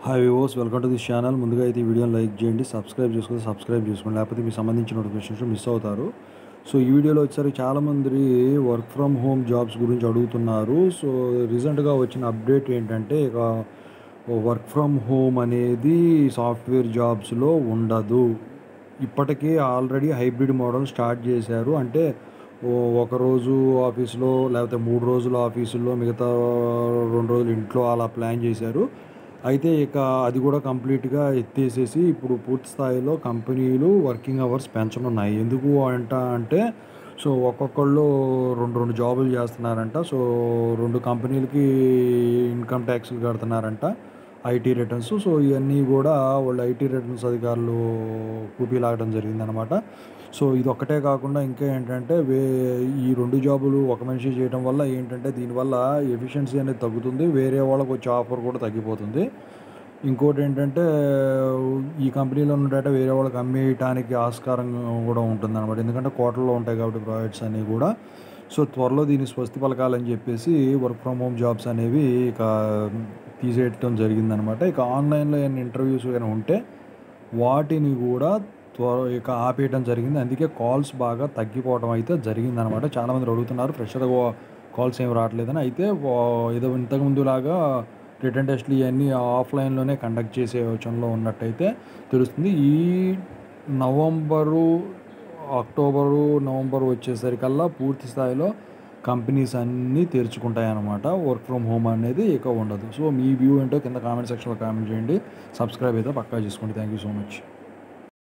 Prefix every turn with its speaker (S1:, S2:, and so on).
S1: Hi viewers, welcome to this channel. ముందుగా అయితే ఈ వీడియోని లైక్ చేయండి, సబ్స్క్రైబ్ చేసుకోండి, లేకపోతే మీకు సంబంధించిన నోటిఫికేషన్స్ మిస్ అవుతారు. సో ఈ వీడియోలో వచ్చేసరికి చాలామంది వర్క్ ఫ్రమ్ హోమ్ జాబ్స్ గురించి అడుగుతున్నారు. సో రీసెంట్గా వచ్చిన అప్డేట్ ఏంటంటే, ఇక వర్క్ ఫ్రమ్ హోమ్ అనేది సాఫ్ట్వేర్ జాబ్స్లో ఉండదు. ఇప్పటికే ఆల్రెడీ హైబ్రిడ్ మోడల్ స్టార్ట్ చేశారు. అంటే ఒకరోజు ఆఫీస్లో, లేకపోతే 3 రోజులు ఆఫీసుల్లో, మిగతా 2 రోజులు ఇంట్లో అలా ప్లాన్ చేశారు. అయితే ఇక అది కూడా కంప్లీట్గా ఎత్తేసేసి ఇప్పుడు పూర్తి స్థాయిలో కంపెనీలు వర్కింగ్ అవర్స్ పెంచనున్నాయి. ఎందుకు అంటే సో ఒక్కొక్కళ్ళు 2 జాబులు చేస్తున్నారంట. సో 2 కంపెనీలకి ఇన్కమ్ ట్యాక్స్లు కడుతున్నారంట, ఐటీ రిటర్న్స్. సో ఇవన్నీ కూడా వాళ్ళు ఐటీ రిటర్న్స్ అధికారులు కూపీలాగడం జరిగిందనమాట. సో ఇదొక్కటే కాకుండా ఇంకా ఏంటంటే, ఈ 2 జాబులు ఒక మనిషి చేయడం వల్ల ఏంటంటే, దీనివల్ల ఎఫిషియన్సీ అనేది తగ్గుతుంది, వేరే వాళ్ళకి వచ్చే ఆఫర్ కూడా తగ్గిపోతుంది. ఇంకోటి ఏంటంటే, ఈ కంపెనీలో ఉన్న డేటా వేరే వాళ్ళకి అమ్మేయటానికి ఆస్కారం కూడా ఉంటుందన్నమాట. ఎందుకంటే కోట్లలో ఉంటాయి కాబట్టి ప్రాజెక్ట్స్ అన్నీ కూడా. సో త్వరలో దీన్ని స్వస్తి పలకాలని చెప్పేసి వర్క్ ఫ్రమ్ హోమ్ జాబ్స్ అనేవి ఇక తీసేయటం జరిగిందనమాట. ఇక ఆన్లైన్లో ఏమైనా ఇంటర్వ్యూస్ ఏమైనా ఉంటే వాటిని కూడా ఇక ఆపేయడం జరిగింది. అందుకే కాల్స్ బాగా తగ్గిపోవడం అయితే జరిగిందనమాట. చాలామంది అడుగుతున్నారు, ఫ్రెషర్ కాల్స్ ఏమి రావట్లేదని. అయితే ఏదో ఇంతకుముందులాగా రిటర్న్ టెస్ట్లు ఇవన్నీ ఆఫ్లైన్లోనే కండక్ట్ చేసే యోచనలో ఉన్నట్టయితే తెలుస్తుంది. ఈ నవంబరు వచ్చేసరికల్లా పూర్తి స్థాయిలో కంపెనీస్ అన్నీ తెరుచుకుంటాయన్నమాట. వర్క్ ఫ్రమ్ హోమ్ అనేది ఇక ఉండదు. సో మీ వ్యూ ఏంటో కింద కామెంట్ సెక్షన్లో కామెంట్ చేయండి. సబ్స్క్రైబ్ అయితే పక్కా చేసుకోండి. Thank you so much.